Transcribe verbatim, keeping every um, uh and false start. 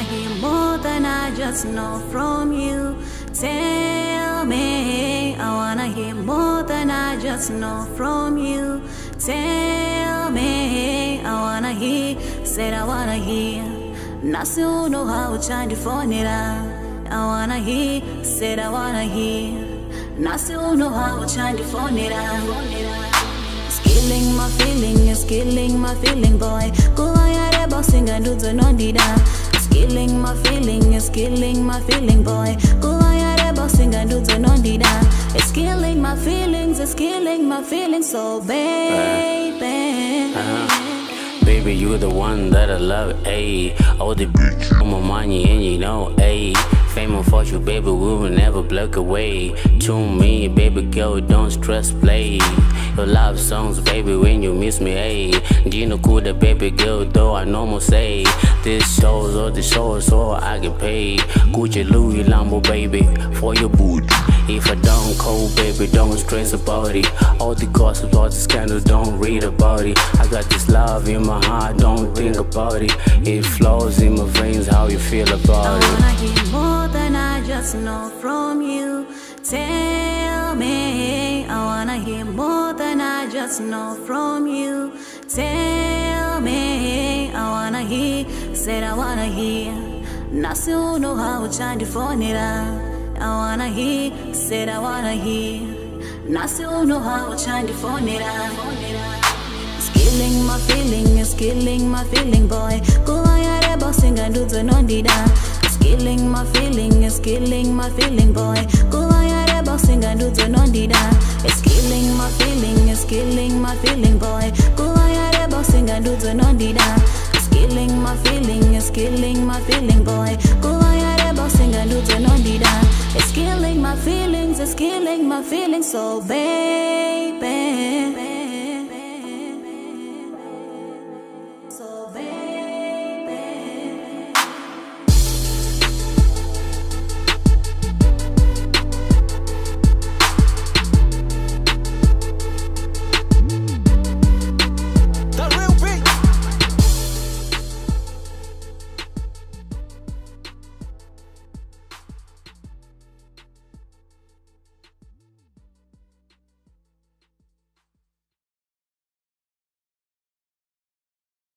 hear more than I just know from you. Tell me, I wanna hear more than I just know from you. Tell me, I wanna hear, said I wanna hear. Nasi uno how chandi fonera. I wanna hear, said I wanna hear. Nasi uno how chandi fonera. It's killing my feeling, it's killing my feeling, boy. Go ahead, boxing and do the non-dida. It's killing my feeling, it's killing my feeling, boy. Go ahead, boxing and do the non-dida. It's killing my feelings, it's killing my feelings, so baby. Uh, uh, baby, you're the one that I love, ayy. All the bitch on my money and you know, ayy. Fame and fortune, baby, we will never block away. To me, baby girl, don't stress, play your love songs, baby, when you miss me, ayy. Do you know cool, the baby girl, though I normal say. This shows all the shows, so I get paid. Gucci, Louis, Lambo, baby, for your boot. If I don't call, baby, don't stress about it. All the gossip, all the scandals, don't read about it. I got this love in my heart, don't think about it. It flows in my veins, how you feel about it. I wanna hear more than I just know from you. Tell me, I wanna hear more than I just know from you. Tell me, I wanna hear, said I wanna hear. Nasi uno how chandi fonera. I wanna hear, said I wanna hear. Nasi uno how chandi fonera. It's killing my feeling, it's killing my feeling, boy. Go ahead, boxing and do the non-dida. It's killing my feeling, it's killing my feeling, boy. Go ahead, boxing and do the non-dida. It's killing my feeling, it's killing my feeling, boy. Go ahead, boxing and do the non-dida. It's killing my feeling, it's killing my feeling, boy. Go ahead, boxing and do the non-dida. It's killing my feelings, it's killing my feelings, so baby.